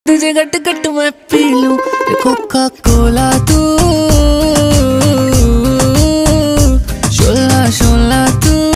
तुझे गट गट मैं पी लूं कोका कोला तू